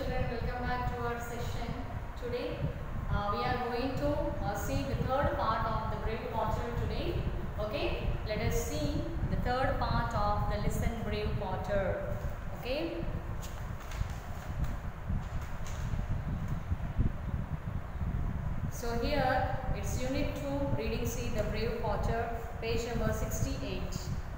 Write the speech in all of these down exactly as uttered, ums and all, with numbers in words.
children, welcome back to our session. Today uh, we are going to uh, see the third part of the Brave Potter today. Okay, let us see the third part of the Listen Brave Potter. Okay. So here it's unit two, reading C, the Brave Potter, page number sixty-eight.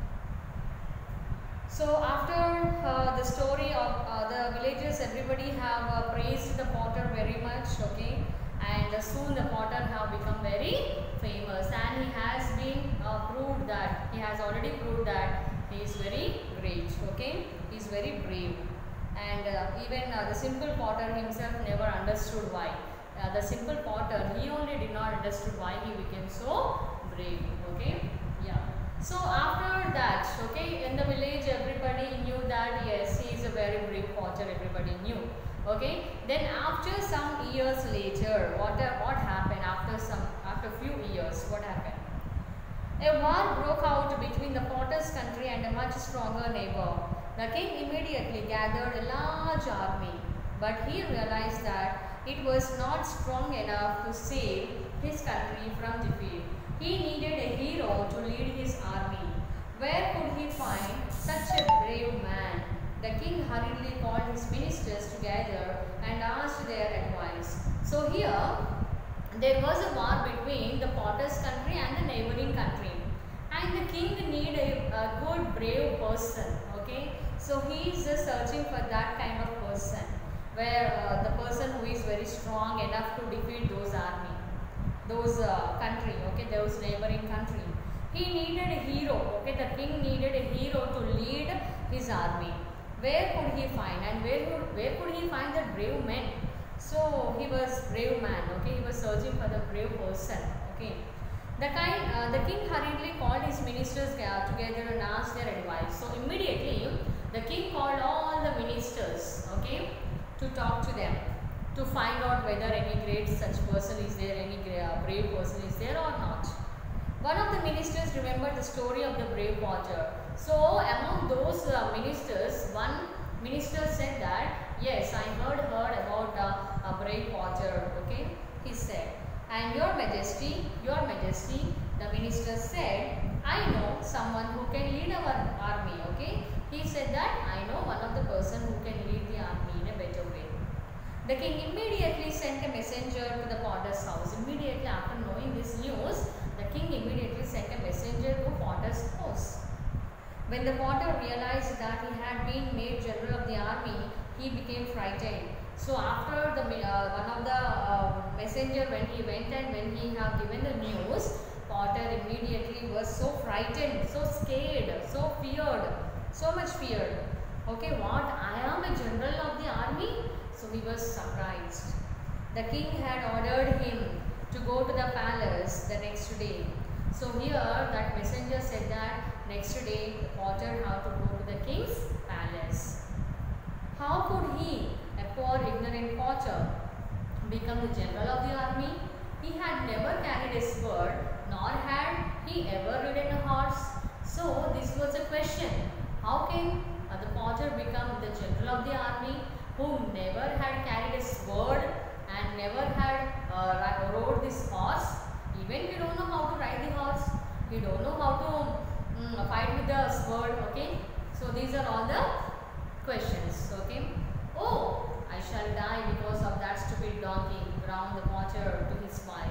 So after uh, the story of uh, the villagers, everybody have uh, praised the potter very much, okay, and uh, soon the potter have become very famous, and he has been uh, proved that, he has already proved that he is very great, okay, he is very brave, and uh, even uh, the simple potter himself never understood why. Uh, the simple potter, he only did not understood why he became so brave, okay, yeah. So after that, okay, in the village everybody knew that yes, he is a very brave potter, everybody knew, okay. Then after some years later, what, uh, what happened after some, after few years, what happened? A war broke out between the potter's country and a much stronger neighbor. The king immediately gathered a large army, but he realized that it was not strong enough to save his country from defeat. He needed a hero to lead his army. Where could he find such a brave man? The king hurriedly called his ministers together and asked their advice. So here, there was a war between the potter's country and the neighboring country. And the king needed a, a good, brave person. Okay, so he is just searching for that kind of person, where uh, the person who is very strong enough to defeat those army. Those uh, country, okay, those neighboring country. He needed a hero, okay, the king needed a hero to lead his army. Where could he find, and where could, where could he find the brave men? So he was brave man, okay, he was searching for the brave person, okay. The, kind, uh, the king hurriedly called his ministers together and asked their advice. So immediately the king called all the ministers, okay, to talk to them, to find out whether any great such person is there, any brave person is there or not. One of the ministers remembered the story of the brave potter. So among those uh, ministers, one minister said that, yes, I heard heard about uh, a brave potter, okay, he said. And your majesty, your majesty, the minister said, I know someone who can lead our army, okay. He said that, I know one of the person who can lead the army in a better way. The king immediately sent a messenger to the potter's house. Immediately after knowing this news, the king immediately sent a messenger to potter's house. When the potter realized that he had been made general of the army, he became frightened. So after the uh, one of the uh, messenger, when he went and when he have given the news, potter immediately was so frightened, so scared, so feared, so much feared. Okay, what? I am a general of the army? So he was surprised. The king had ordered him to go to the palace the next day. So here that messenger said that next day the potter had to go to the king's palace. How could he, a poor ignorant potter, become the general of the army? He had never carried a sword, nor had he ever ridden a horse. So this was a question. How can uh, the potter become the general of the army, who never had carried a sword and never had uh, rode this horse? Even he don't know how to ride the horse, he don't know how to um, fight with the sword, okay. So these are all the questions, okay. Oh, I shall die because of that stupid donkey, ground the potter to his wife.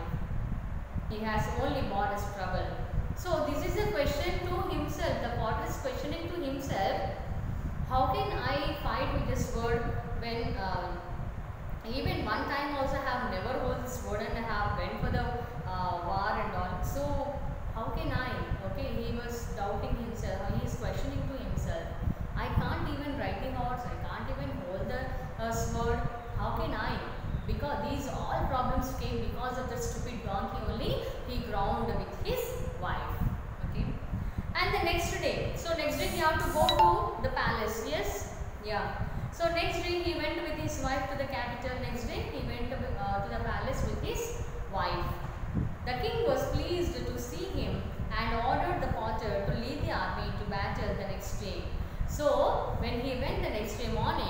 He has only brought us trouble. So this is a question to himself, the potter is questioning to himself, how can I fight with the sword when uh, even one time also I have never hold the sword and I have went for the uh, war and all. So how can I? Okay, he was doubting himself, he is questioning to himself. I can't even ride the horse, I can't even hold the uh, sword. How can I? Because these all problems came because of the stupid donkey only. He ground with his wife. Okay. And the next day, so next day he had to go to the palace. Yes, yeah. So next day he went with his wife to the capital. Next day he went to, uh, to the palace with his wife. The king was pleased to see him and ordered the potter to lead the army to battle the next day. So when he went the next day morning,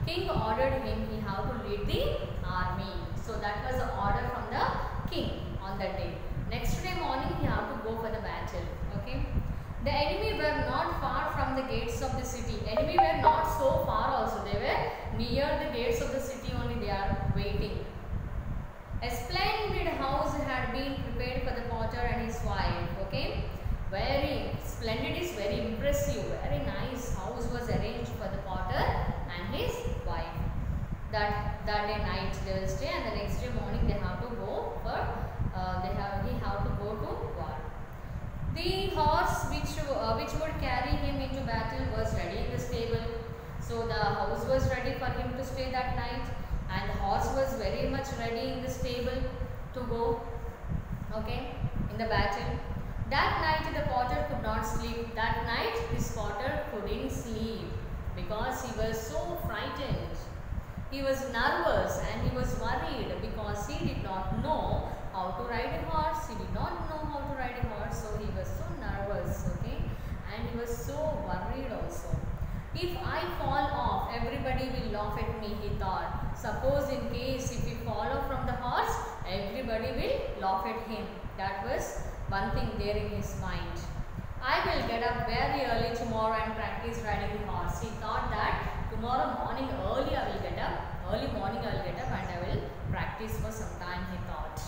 king ordered him he have to lead the army. So that was the order from the king on that day. Next day morning he have to go for the battle. Okay. The enemy were not far from the gates of the city. Enemy were not so far also. They were near the gates of the city only. They are waiting. A splendid house had been prepared for the potter and his wife. Okay. Very splendid is very impressive. Very nice house was arranged for the potter and his wife. That that day night they will stay, and the next day morning they have to go for uh, they have he have to go to war. The horse which uh, which would carry him into battle was ready in the stable. So the house was ready for him to stay that night, and the horse was very much ready in the stable to go. Okay, in the battle. That night the potter could not sleep. That night this potter couldn't sleep because he was so frightened. He was nervous and he was worried because he did not know how to ride a horse. He did not know how to ride a horse, so he was so nervous, okay, and he was so worried also. If I fall off, everybody will laugh at me, he thought. Suppose in case if he fall off from the horse, everybody will laugh at him. That was one thing there in his mind. I will get up very early tomorrow and practice riding the horse. He thought that tomorrow morning early I will get up, early morning I will get up and I will practice for some time, he thought.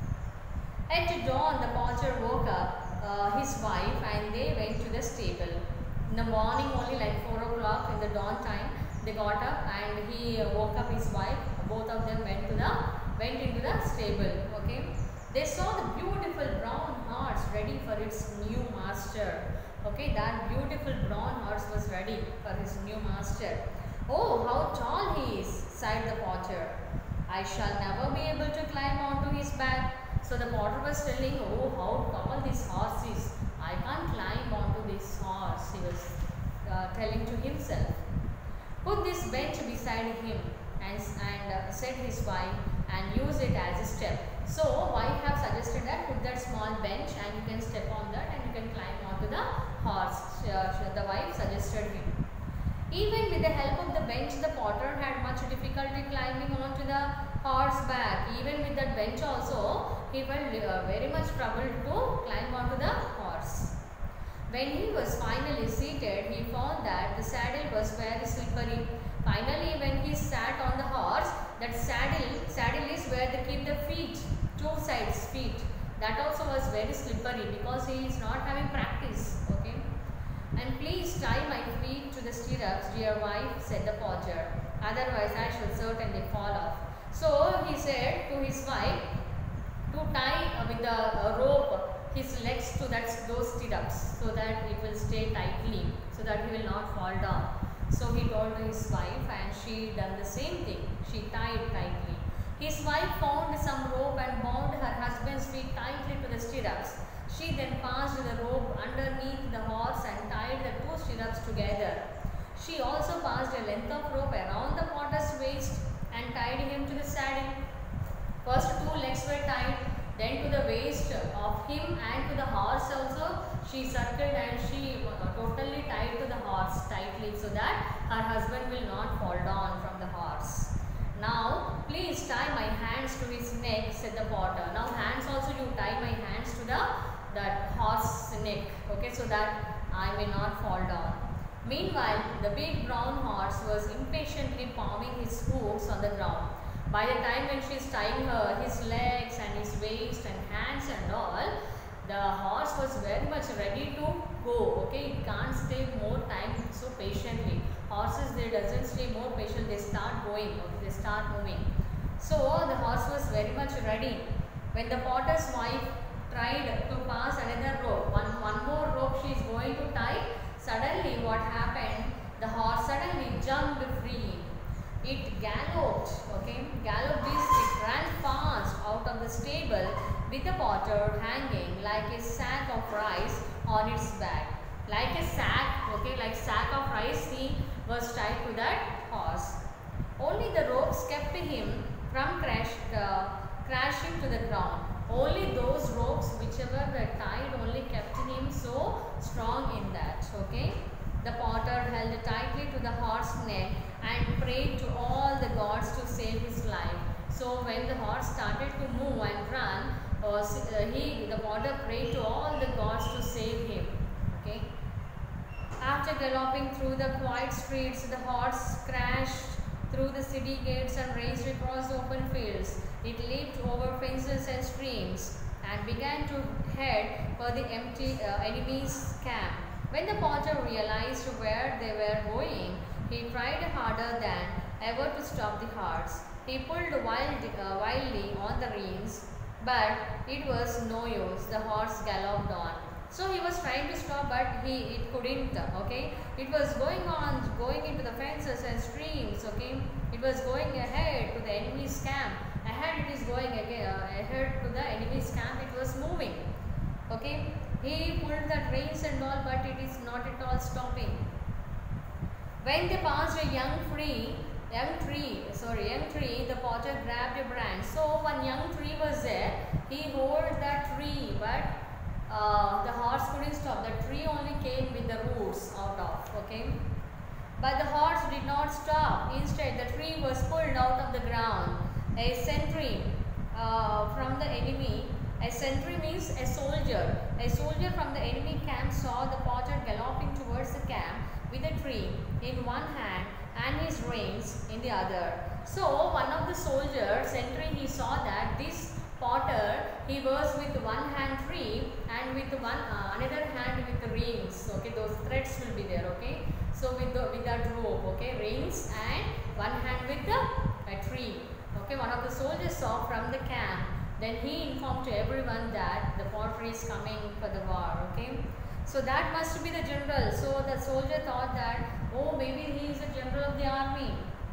At dawn, the potter woke up uh, his wife and they went to the stable. In the morning only, like four o'clock in the dawn time, they got up and he uh, woke up his wife. Both of them went to the went into the stable. Okay, they saw the beautiful brown horse ready for its new master. Okay, that beautiful brown horse was ready for his new master. Oh, how tall he is, sighed the potter. I shall never be able to climb onto his back. So the potter was telling, oh, how tall this horse is. I can't climb onto this horse, he was uh, telling to himself. Put this bench beside him and, and uh, said his wife, and use it as a step. So wife have suggested that put that small bench and you can step on that and you can climb onto the horse. Uh, the wife suggested him. Even with the help of the bench, the potter had much difficulty climbing onto the horseback. Even with that bench also, he felt uh, very much troubled to climb onto the horse. When he was finally seated, he found that the saddle was very slippery. Finally, when he sat on the horse, that saddle, saddle is where they keep the feet, two sides feet. That also was very slippery because he is not having practice. Okay. And please tie my feet to the stirrups, dear wife, said the potter. Otherwise, I shall certainly fall off. So he said to his wife to tie uh, with the uh, rope his legs to that those stirrups so that it will stay tightly, so that he will not fall down. So he told his wife, and she done the same thing. She tied tightly. His wife found some rope and bound her husband's feet tightly to the stirrups. She then passed the rope underneath the horse and tied the two stirrups together. She also passed a length of rope around the potter's waist and tied him to the saddle. First two legs were tied, then to the waist of him and to the horse also. She circled and she uh, totally tied to the horse tightly so that her husband will not fall down from the horse. Now, please tie my hands to his neck, said the potter. Now, hands also you tie my hands to the that horse neck, okay, so that I may not fall down. Meanwhile, the big brown horse was impatiently pawing his hoofs on the ground. By the time when she is tying her, his legs and his waist and hands and all, the horse was very much ready to go. Okay, it can't stay more time so patiently. Horses, they doesn't stay more patient, they start going, okay, they start moving. So the horse was very much ready. When the potter's wife tried to pass another rope, one, one more rope she is going to tie, suddenly what happened? The horse suddenly jumped free. It galloped, okay, galloped this, it ran fast out of the stable with the potter hanging like a sack of rice on its back. Like a sack, okay, like sack of rice he was tied to that horse. Only the ropes kept him from crash, uh, crashing to the ground. Only those ropes whichever were tied only kept him so strong in that, okay. The potter held tightly to the horse's neck and prayed to all the gods to save his life. So when the horse started to move and run, uh, he, the potter prayed to all the gods to save him. Okay. After galloping through the quiet streets, the horse crashed through the city gates and raced across open fields. It leaped over fences and streams and began to head for the empty uh, enemy's camp. When the potter realized where they were going, he tried harder than ever to stop the horse. He pulled wild, uh, wildly on the reins, but it was no use. The horse galloped on. So he was trying to stop, but he it couldn't. Okay, it was going on, going into the fences and streams. Okay, it was going ahead to the enemy's camp. Ahead it is going again, uh, ahead to the enemy's camp. It was moving. Okay, he pulled the reins and all, but it is not at all stopping. When they passed a young tree, young tree, sorry, young tree, the potter grabbed a branch. So one young tree was there. He held that tree, but uh, the horse couldn't stop. The tree only came with the roots out of. Okay, but the horse did not stop. Instead, the tree was pulled out of the ground. A sentry uh, from the enemy. A sentry means a soldier. A soldier from the enemy camp saw the potter galloping towards the camp with a tree in one hand and his reins in the other. So one of the soldiers, sentry, he saw that this potter, he was with one hand tree and with one uh, another hand with the reins. Okay, those threads will be there. Okay, so with the with that rope. Okay, reins and one hand with the a tree. Okay, one of the soldiers saw from the camp. Then he informed to everyone that the potter is coming for the war. Okay, so that must be the general. So the soldier thought that, oh, maybe he is the general of the army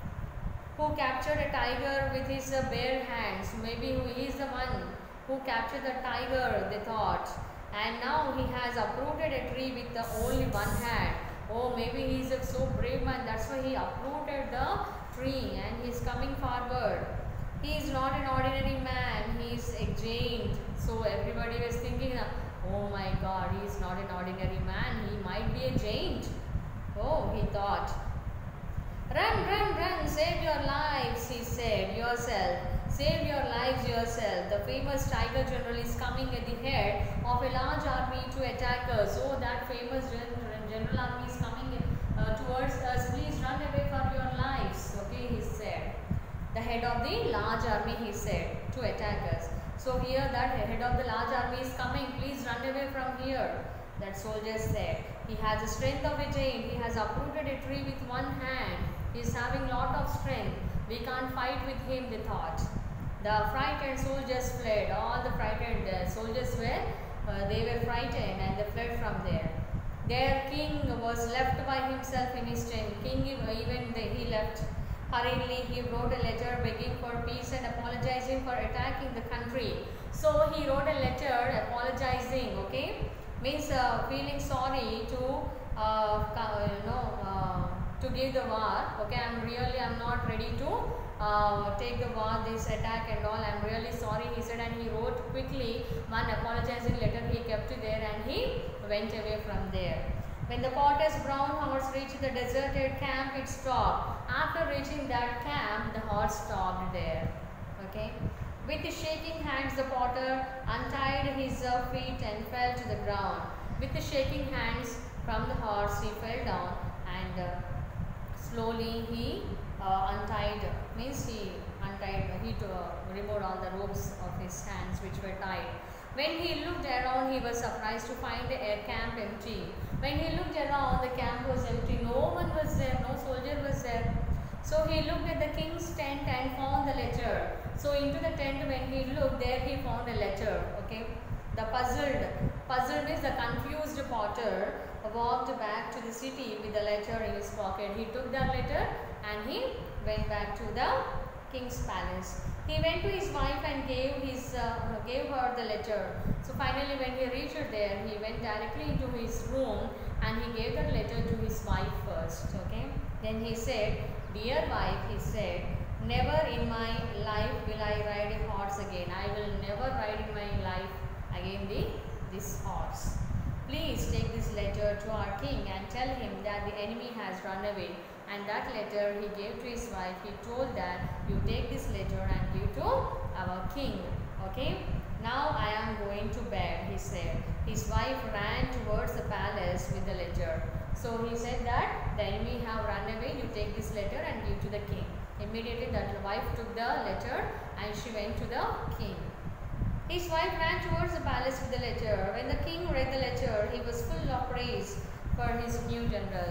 who captured a tiger with his uh, bare hands. Maybe he is the one who captured the tiger, they thought. And now he has uprooted a tree with the only one hand. Oh, maybe he is a so brave man. That's why he uprooted the tree and he is coming forward. He is not an ordinary man. He is a giant. So everybody was thinking, oh my God, he is not an ordinary man. He might be a giant. Oh, he thought. Run, run, run, save your lives, he said, yourself. Save your lives yourself. The famous tiger general is coming at the head of a large army to attack us. Oh, that famous general army is coming uh, towards us. Please run away for your lives. Okay, he said. The head of the large army, he said, to attack us. So here that head of the large army is coming. Please run away from here. That soldier said. He has the strength of a giant. He has uprooted a tree with one hand. He is having lot of strength. We can't fight with him, they thought. The frightened soldiers fled. All the frightened uh, soldiers were, uh, they were frightened and they fled from there. Their king was left by himself in his tent. King even the, he left. Hurriedly, he wrote a letter begging for peace and apologizing for attacking the country. So he wrote a letter apologizing, okay? Means uh, feeling sorry to, uh, you know, uh, to give the war. Okay, I'm really, I'm not ready to uh, take the war, this attack and all. I'm really sorry, he said, and he wrote quickly one apologizing letter. He kept it there and he went away from there. When the potter's brown horse reached the deserted camp, it stopped. After reaching that camp, the horse stopped there. Okay. With his shaking hands, the potter untied his uh, feet and fell to the ground. With the shaking hands from the horse, he fell down and uh, slowly he uh, untied, means he untied, he uh, removed all the ropes of his hands which were tied. When he looked around, he was surprised to find the air camp empty. When he looked around, the camp was empty. No one was there, no soldier was there. So he looked at the king's tent and found the letter. So into the tent, when he looked there, he found a letter. Okay, the puzzled, puzzled means the confused potter walked back to the city with the letter in his pocket. He took that letter and he went back to the king's palace. He went to his wife and gave his uh, gave her the letter. So finally, when he reached there, he went directly into his room and he gave the letter to his wife first. Okay. Then he said, "Dear wife," he said, "never in my life will I ride a horse again. I will never ride in my life again the this horse. Please take this letter to our king and tell him that the enemy has run away. and that letter he gave to his wife. He told that you take this letter and give to our king. Okay. Now I am going to bed, he said. His wife ran towards the palace with the letter. So he said that the enemy have run away, you take this letter and give to the king. Immediately that wife took the letter and she went to the king. His wife ran towards the palace with the letter. When the king read the letter, he was full of praise for his new general.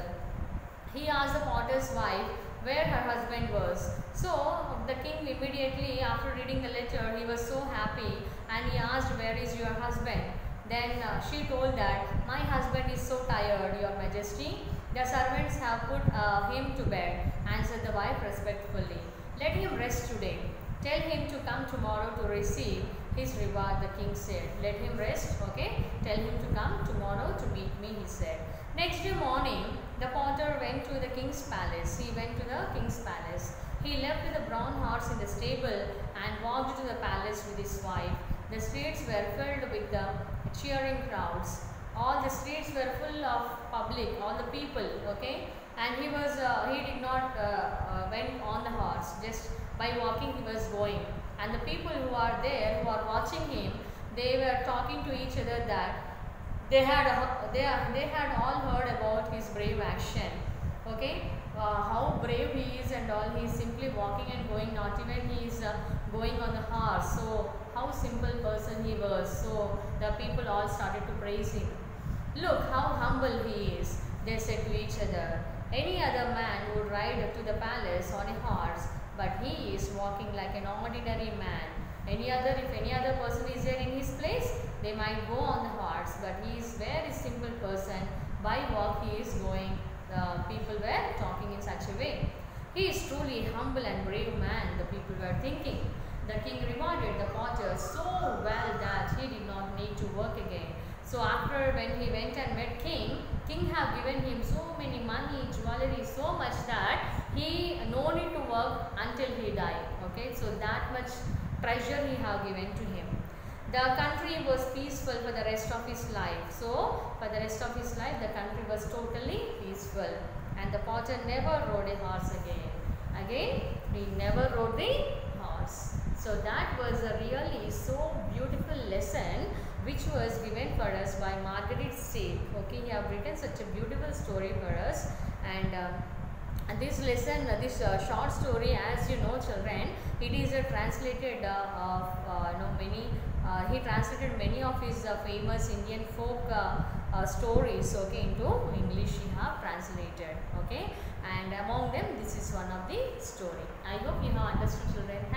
He asked the potter's wife where her husband was. So the king immediately, after reading the letter, he was so happy and he asked, where is your husband? Then uh, she told that, my husband is so tired, your majesty. The servants have put uh, him to bed, answered the wife respectfully. Let him rest today. Tell him to come tomorrow to receive his reward, the king said. Let him rest, okay? Tell him to come tomorrow to meet me, he said. Next day morning, the potter went to the king's palace. He went to the king's palace. He left the brown horse in the stable and walked to the palace with his wife. The streets were filled with the cheering crowds. All the streets were full of public, all the people, okay? And he was, uh, he did not uh, uh, went on the horse, just by walking he was going. And the people who are there, who are watching him, they were talking to each other that they had, uh, they, are, they had all heard about his brave action, okay? Uh, how brave he is and all, he is simply walking and going, not even he is uh, going on the horse. So how simple person he was. So the people all started to praise him. Look how humble he is, they said to each other. Any other man would ride to the palace on a horse, but he is walking like an ordinary man. Any other, if any other person is there in his place, they might go on the horse, but he is very simple person. By walk he is going. The people were talking in such a way. He is truly humble and brave man, the people were thinking. The king rewarded the potter so well that he did not need to work again. So after when he went and met king, king have given him so many money, jewelry, so much that he no need to work until he died. Okay, so that much treasure he have given to him. The country was peaceful for the rest of his life. So for the rest of his life, the country was totally peaceful. And the potter never rode a horse again. Again, he never rode the horse. So that was a really so beautiful lesson which was given for us by Margaret Stake. Okay, he have written such a beautiful story for us. And uh, And this lesson, uh, this uh, short story, as you know children, it is uh, translated uh, of uh, you know, many, uh, he translated many of his uh, famous Indian folk uh, uh, stories, okay, into English he have translated, okay, and among them this is one of the story. I hope you have understood children.